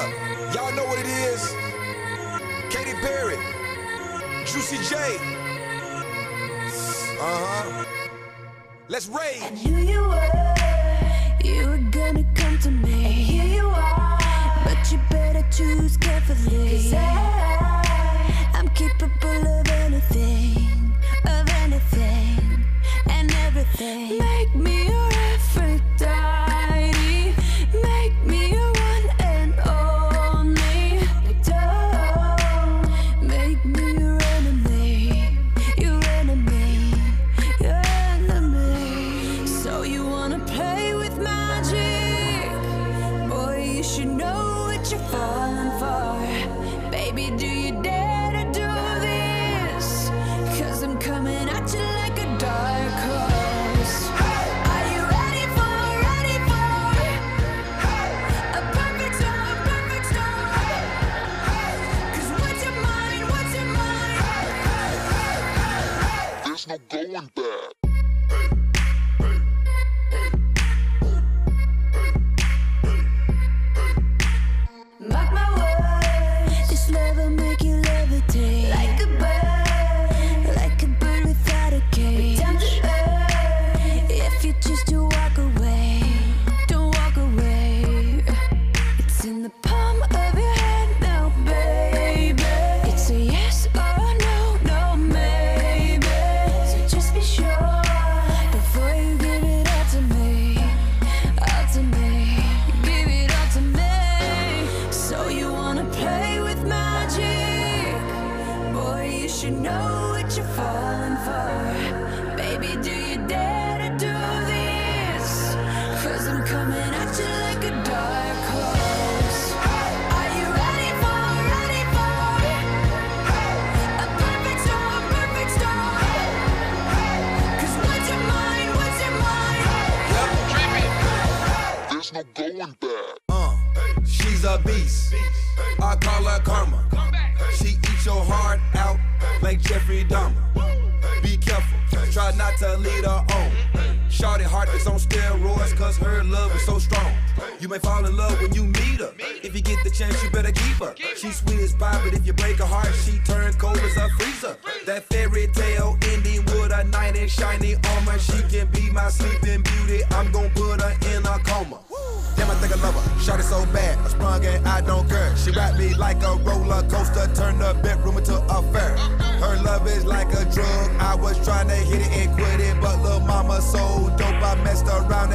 Y'all know what it is. Katy Perry, Juicy J. Let's rage. I knew you were gonna come to me. And here you are, but you better choose carefully. 'Cause I'm capable of anything, and everything. Make me your Aphrodite, make me your one and only. Don't make me your enemy, your enemy, your enemy. So you wanna play with magic? Boy, you should know what you're falling for. Baby, do you dare to do this? 'Cause I'm coming at you like a dark horse. Are you ready for a perfect storm, perfect storm? 'Cause what's your mind, what's your mind? There's no going back. Mark my words, this love will make you levitate like a bird without a cage. Down to earth, if you choose to walk away, don't walk away. It's in the palm of your hand now, baby. It's a yes or a no, no maybe. So just be sure before you give it all to me, all to me. Give it all to me. So you wanna play with magic? Boy, you should know what you're falling for. Baby, do you dare to do this? 'Cause I'm coming at you like a dark horse. Are you ready for a perfect storm, perfect storm? 'Cause what's your mind, what's your mind? There's no going back. She's a beast. I call her karma. She eats your heart out like Jeffrey Dahmer. Be careful, try not to lead her on. Shawty heart is on steroids, 'cause her love is so strong. You may fall in love when you meet her. If you get the chance, you better keep her. She's sweet as pie, but if you break her heart, she turns cold as a freezer. That fairy tale ending with a knight in shiny armor. She can be my sleeping beauty. I'm gon' put her in a coma. Damn, I think I love her. Shot it so bad, I sprung and I don't care. She wrapped me like a roller coaster, turned the bedroom into a fair. Her love is like a drug. I was trying to hit it and quit it, but lil' mama so dope, I messed around